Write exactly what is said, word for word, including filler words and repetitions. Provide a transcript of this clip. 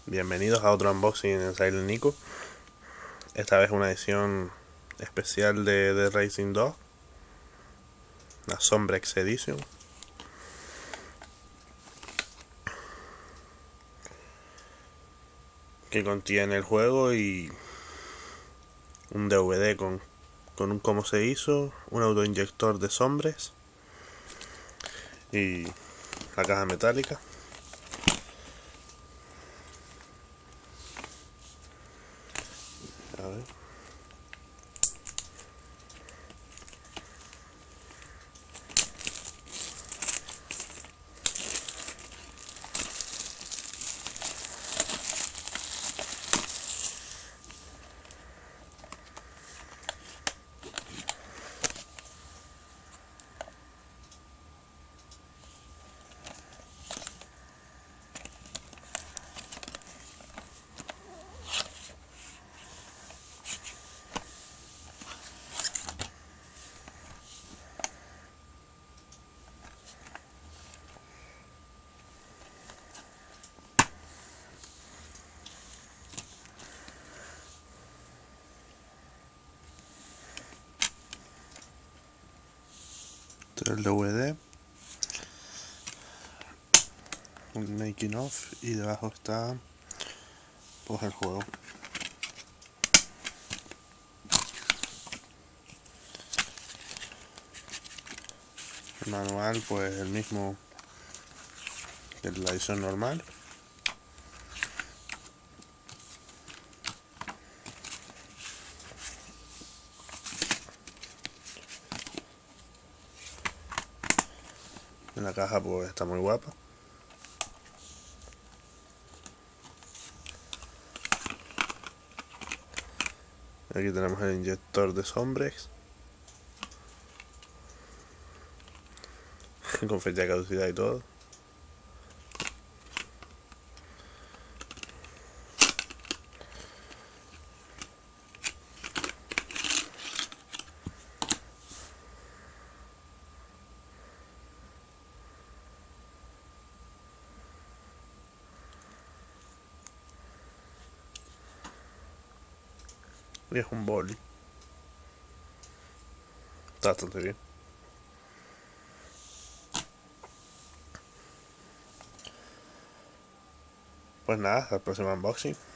Bienvenidos a otro unboxing en Silent Nico. Esta vez una edición especial de The Racing dos, la Sombrex Edition, que contiene el juego y un D V D con, con un cómo se hizo, un autoinyector de sombres y la caja metálica. A ver. Este es el D V D, un making of, y debajo está pues el juego. El manual pues el mismo que la edición normal. En la caja pues está muy guapa. Aquí tenemos el inyector de Sombrex con fecha de caducidad y todo. Y es un boli. Está bastante bien. Pues nada, hasta el próximo unboxing.